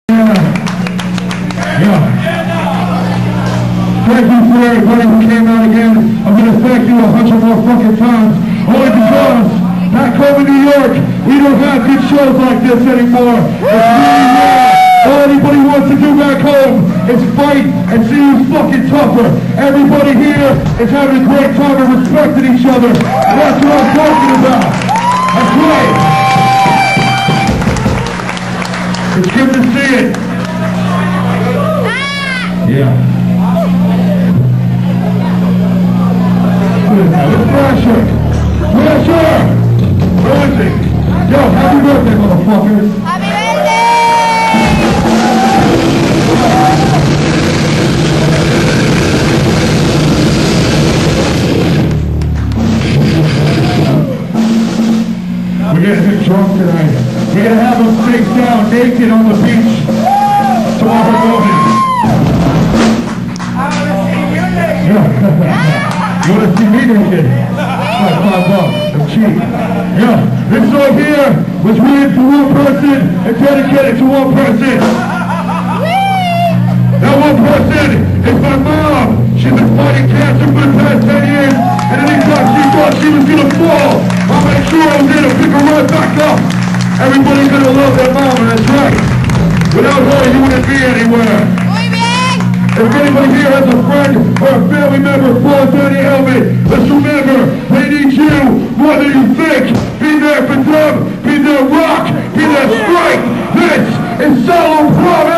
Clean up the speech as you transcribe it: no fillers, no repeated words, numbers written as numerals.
Thank you for everybody who came out again. I'm going to thank you 100 more fucking times. Only because back home in New York, we don't have good shows like this anymore. It's really rare. All anybody wants to do back home is fight and see who's fucking tougher. Everybody here is having a great time and respecting each other. And that's what I'm talking about. That's right. It's good to see it. Yeah. Pressure! Pressure! Rising! Yo, happy birthday, motherfuckers! Happy birthday! We're getting drunk tonight. We're gonna have them face down naked on the beach tomorrow morning. You wanna see me naked? Like $5. I'm cheap. Yeah, this song here was written for one person and dedicated to one person. That one person is my mom. She's been fighting cancer for the past 10 years, and anytime she thought she was gonna fall, I made sure I was there to pick her right back up. Everybody's gonna love their mom, and that's right. Without her, you wouldn't be anywhere. If anybody here has a friend or a family member who falls down the helmet, let's remember, they need you more than you think. Be there for them, be their rock, be their strength. This is Solo Promise.